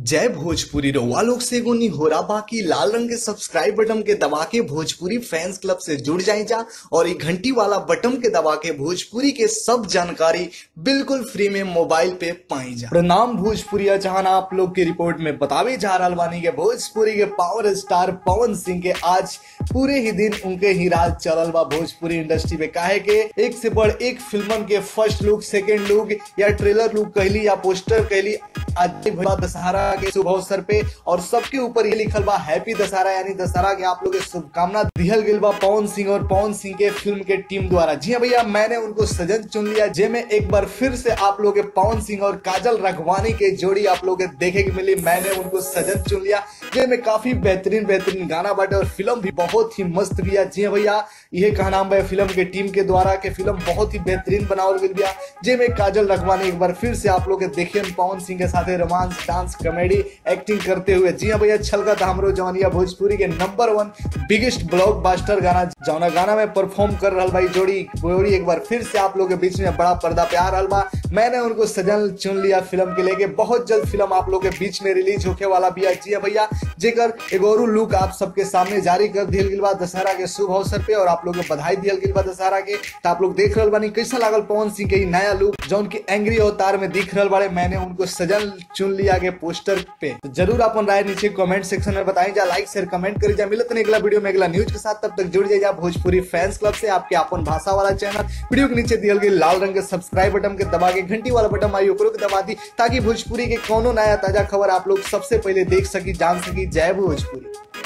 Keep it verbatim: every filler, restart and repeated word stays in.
जय भोजपुरी रउआ लोग से एगो निहोरा बाकी लाल रंग के सब्सक्राइब बटन के दबा के भोजपुरी फैंस क्लब से जुड़ जाए जा और ये घंटी वाला बटन के दबा के भोजपुरी के सब जानकारी बिल्कुल फ्री में मोबाइल पे पाई जा। प्रणाम भोजपुरिया जहां आप लोग की रिपोर्ट में बतावे जा रहा बानी के भोजपुरी के पावर स्टार पवन सिंह के आज पूरे ही दिन उनके ही राज चलल बा भोजपुरी इंडस्ट्री में। काहे के एक से बढ़ एक फिल्मन के फर्स्ट लुक, सेकेंड लुक या ट्रेलर लुक कहली या पोस्टर कहली आज दशहरा के शुभ अवसर पे और सबके ऊपर ये लिखल बा हैप्पी दशहरा, यानी दशहरा के आप लोग शुभकामना दिहल गेल बा पवन सिंह और पवन सिंह के फिल्म के टीम द्वारा। जी हाँ भैया, मैंने उनको सजन चुन लिया जेमे एक बार फिर से आप लोग पवन सिंह और काजल रखवानी के जोड़ी आप लोग देखे की मिली। मैंने उनको सजन चुन लिया जेमे काफी बेहतरीन बेहतरीन गाना बाटे और फिल्म भी बहुत ही मस्त बिया। जी हाँ भैया, ये कहना हम फिल्म के टीम के द्वारा के फिल्म बहुत ही बेहतरीन बनावल गई बिया जेमे काजल रखवानी एक बार फिर से आप लोग देखिए पवन सिंह के साथ रोमांस, डांस, कॉमेडी, एक्टिंग करते हुए। जी हाँ भैया, छलका था हमरो जवानिया भोजपुरी के नंबर वन बिगेस्ट ब्लॉकबस्टर गाना जौना गाना में परफॉर्म कर रहा भाई जोड़ी जोड़ी एक बार फिर से आप लोग के बीच में बड़ा पर्दा पे आ रहा बा। मैंने उनको सजन चुन लिया फिल्म के लेके बहुत जल्द फिल्म आप लोग के बीच में रिलीज होके वाला भी है। जी हाँ भैया, जेकर एक और लुक आप सबके सामने जारी कर दिया गया बा दशहरा के शुभ अवसर पे और आप लोग को बधाई दिया गया बा दशहरा के। तो आप लोग देख रहे बानी कैसा लागल पवन सिंह के नया लुक जौन की एंग्री अवतार में दिख रहा बारे। मैंने उनको सजन चुन लिया के पोस्टर पे। तो जरूर अपन राय नीचे कमेंट सेक्शन में बताएं जा, लाइक शेयर कमेंट करी जा। मिलते हैं अगला वीडियो में अगला न्यूज के साथ, तब तक जुड़ जाइए भोजपुरी फैंस क्लब से, आपके अपन भाषा वाला चैनल। वीडियो के नीचे दिया गया लाल रंग के सब्सक्राइब बटन के दबा के घंटी वाला बटन आई ओकरो के दबा दी ताकि भोजपुरी के कोनो नया ताजा खबर आप लोग सबसे पहले देख सकी, जान सकी। जय भोजपुरी।